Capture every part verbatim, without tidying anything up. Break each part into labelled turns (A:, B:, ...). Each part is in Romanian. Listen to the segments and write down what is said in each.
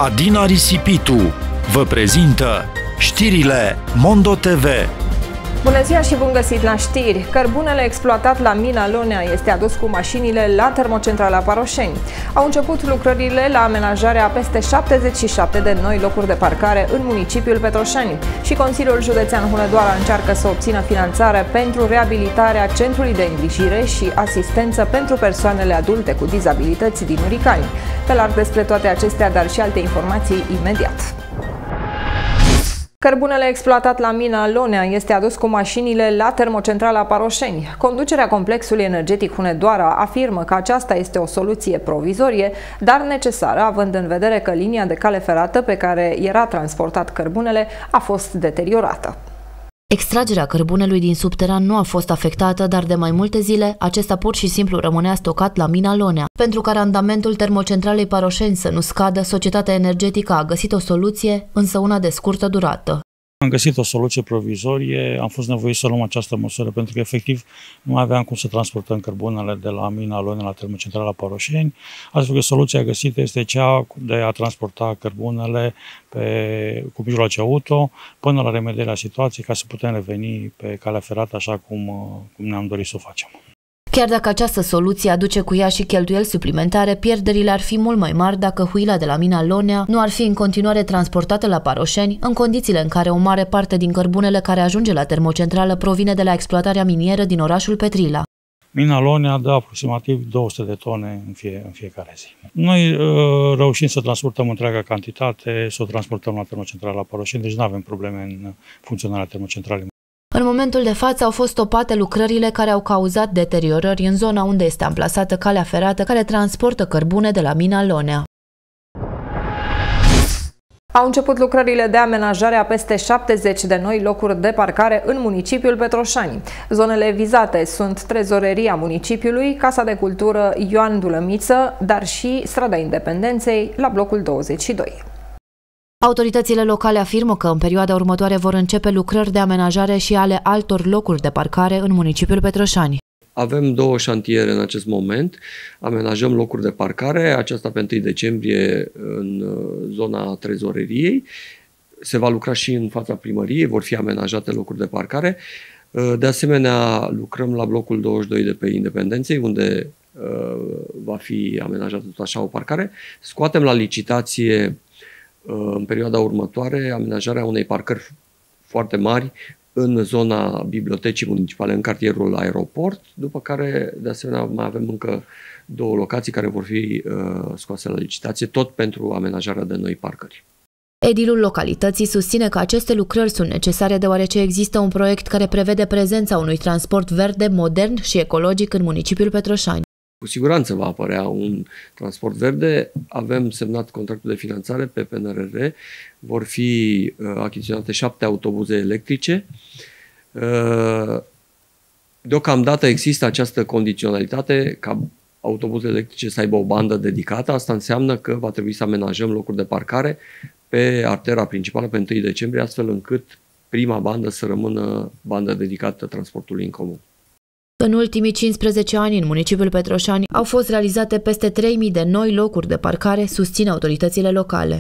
A: Adina Risipitu vă prezintă știrile Mondo T V.
B: Bună ziua și bun găsit la știri! Cărbunele exploatat la mina Lonea este adus cu mașinile la termocentrala Paroșeni. Au început lucrările la amenajarea a peste șaptezeci și șapte de noi locuri de parcare în municipiul Petroșani și Consiliul Județean Hunedoara încearcă să obțină finanțare pentru reabilitarea centrului de îngrijire și asistență pentru persoanele adulte cu dizabilități din Uricani. Pe larg despre toate acestea, dar și alte informații imediat. Cărbunele exploatat la mina Lonea este adus cu mașinile la termocentrala Paroșeni. Conducerea complexului energetic Hunedoara afirmă că aceasta este o soluție provizorie, dar necesară, având în vedere că linia de cale ferată pe care era transportat cărbunele a fost deteriorată.
C: Extragerea cărbunelui din subteran nu a fost afectată, dar de mai multe zile acesta pur și simplu rămânea stocat la mina Lonea. Pentru ca randamentul termocentralei Paroșeni să nu scadă, societatea energetică a găsit o soluție, însă una de scurtă durată.
D: Am găsit o soluție provizorie, am fost nevoit să luăm această măsură pentru că efectiv nu aveam cum să transportăm cărbunele de la mina Lonea la termocentrala Paroșeni, astfel că soluția găsită este cea de a transporta cărbunele pe, cu mijloace auto până la remedierea situației ca să putem reveni pe calea ferată așa cum, cum ne-am dorit să o facem.
C: Chiar dacă această soluție aduce cu ea și cheltuieli suplimentare, pierderile ar fi mult mai mari dacă huila de la mina Lonea nu ar fi în continuare transportată la Paroșeni, în condițiile în care o mare parte din cărbunele care ajunge la termocentrală provine de la exploatarea minieră din orașul Petrila.
D: Mina Lonea dă aproximativ două sute de tone în, fie, în fiecare zi. Noi uh, reușim să transportăm întreaga cantitate, să o transportăm la termocentrala Paroșeni, deci nu avem probleme în funcționarea termocentralei.
C: În momentul de față au fost stopate lucrările care au cauzat deteriorări în zona unde este amplasată calea ferată care transportă cărbune de la mina Lonea.
B: Au început lucrările de amenajare a peste șaptezeci de noi locuri de parcare în municipiul Petroșani. Zonele vizate sunt trezoreria municipiului, Casa de Cultură Ioan Dulămiță, dar și Strada Independenței la blocul douăzeci și doi.
C: Autoritățile locale afirmă că în perioada următoare vor începe lucrări de amenajare și ale altor locuri de parcare în municipiul Petroșani.
E: Avem două șantiere în acest moment, amenajăm locuri de parcare, aceasta pe întâi decembrie în zona trezoreriei, se va lucra și în fața primăriei, vor fi amenajate locuri de parcare. De asemenea, lucrăm la blocul douăzeci și doi de pe Independenței, unde va fi amenajată tot așa o parcare. Scoatem la licitație în perioada următoare amenajarea unei parcări foarte mari în zona bibliotecii municipale, în cartierul Aeroport, după care, de asemenea, mai avem încă două locații care vor fi uh, scoase la licitație, tot pentru amenajarea de noi parcări.
C: Edilul localității susține că aceste lucrări sunt necesare deoarece există un proiect care prevede prezența unui transport verde, modern și ecologic în municipiul Petroșani.
E: Cu siguranță va apărea un transport verde. Avem semnat contractul de finanțare pe P N R R. Vor fi uh, achiziționate șapte autobuze electrice. Uh, deocamdată există această condiționalitate ca autobuzele electrice să aibă o bandă dedicată. Asta înseamnă că va trebui să amenajăm locuri de parcare pe artera principală pe întâi decembrie, astfel încât prima bandă să rămână bandă dedicată transportului în comun.
C: În ultimii cincisprezece ani, în municipiul Petroșani, au fost realizate peste trei mii de noi locuri de parcare, susțin autoritățile locale.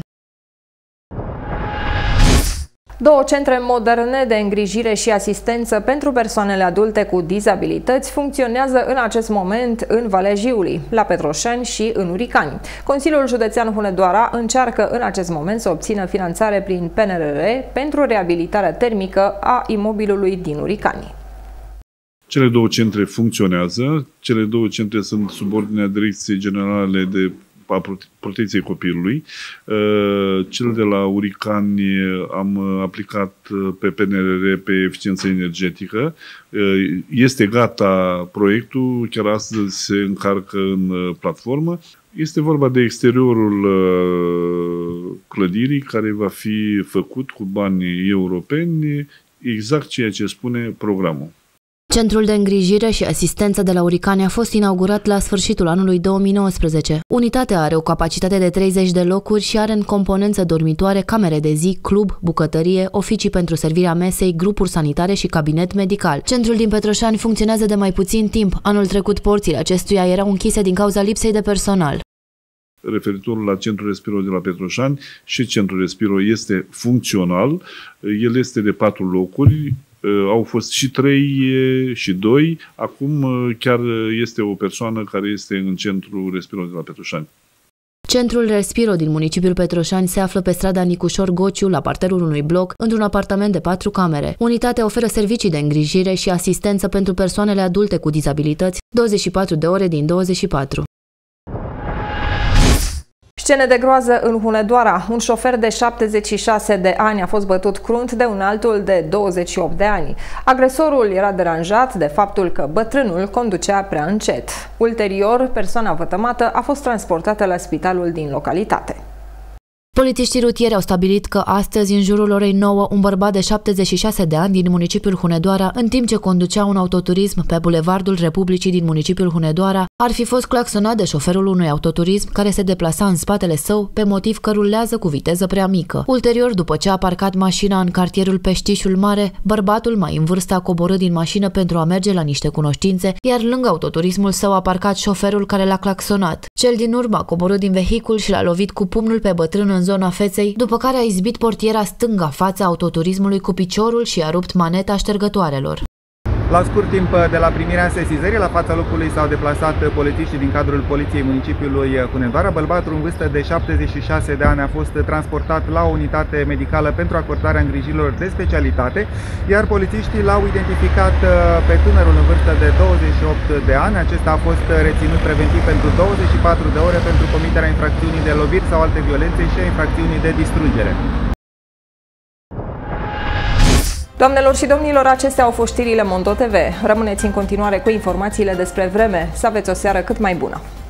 B: Două centre moderne de îngrijire și asistență pentru persoanele adulte cu dizabilități funcționează în acest moment în Valea Jiului, la Petroșani și în Uricani. Consiliul Județean Hunedoara încearcă în acest moment să obțină finanțare prin P N R R pentru reabilitarea termică a imobilului din Uricani.
F: Cele două centre funcționează, cele două centre sunt sub ordinea Direcției Generale de a Protecției Copilului. Cel de la Uricani am aplicat pe P N R R pe eficiență energetică. Este gata proiectul, chiar astăzi se încarcă în platformă. Este vorba de exteriorul clădirii care va fi făcut cu bani europeni, exact ceea ce spune programul.
C: Centrul de îngrijire și asistență de la Uricani a fost inaugurat la sfârșitul anului două mii nouăsprezece. Unitatea are o capacitate de treizeci de locuri și are în componență dormitoare, camere de zi, club, bucătărie, oficii pentru servirea mesei, grupuri sanitare și cabinet medical. Centrul din Petroșani funcționează de mai puțin timp. Anul trecut porțile acestuia erau închise din cauza lipsei de personal.
F: referitor la Centrul Respiro de la Petroșani, și Centrul Respiro este funcțional. El este de patru locuri, au fost și trei și doi, acum chiar este o persoană care este în Centrul Respiro de la Petroșani.
C: Centrul Respiro din municipiul Petroșani se află pe strada Nicușor Gociu, la parterul unui bloc, într-un apartament de patru camere. Unitatea oferă servicii de îngrijire și asistență pentru persoanele adulte cu dizabilități, douăzeci și patru de ore din douăzeci și patru.
B: Scene de groază în Hunedoara. Un șofer de șaptezeci și șase de ani a fost bătut crunt de un altul de douăzeci și opt de ani. Agresorul era deranjat de faptul că bătrânul conducea prea încet. Ulterior, persoana vătămată a fost transportată la spitalul din localitate.
C: Polițiștii rutieri au stabilit că astăzi, în jurul orei nouă, un bărbat de șaptezeci și șase de ani din municipiul Hunedoara, în timp ce conducea un autoturism pe Bulevardul Republicii din municipiul Hunedoara, ar fi fost claxonat de șoferul unui autoturism care se deplasa în spatele său pe motiv că rulează cu viteză prea mică. Ulterior, după ce a parcat mașina în cartierul Peștișul Mare, bărbatul mai în vârstă a coborât din mașină pentru a merge la niște cunoștințe, iar lângă autoturismul său a parcat șoferul care l-a claxonat. Cel din urmă a coborât din vehicul și l-a lovit cu pumnul pe bătrân în zona feței, după care a izbit portiera stânga fața autoturismului cu piciorul și a rupt maneta ștergătoarelor.
G: La scurt timp de la primirea sesizării, la fața locului s-au deplasat polițiștii din cadrul Poliției Municipiului Hunedoara. Bărbatul în vârstă de șaptezeci și șase de ani a fost transportat la o unitate medicală pentru acordarea îngrijirilor de specialitate, iar polițiștii l-au identificat pe tânărul în vârstă de douăzeci și opt de ani. Acesta a fost reținut preventiv pentru douăzeci și patru de ore pentru comiterea infracțiunii de loviri sau alte violențe și a infracțiunii de distrugere.
B: Doamnelor și domnilor, acestea au fost știrile Mondo T V. Rămâneți în continuare cu informațiile despre vreme. Să aveți o seară cât mai bună!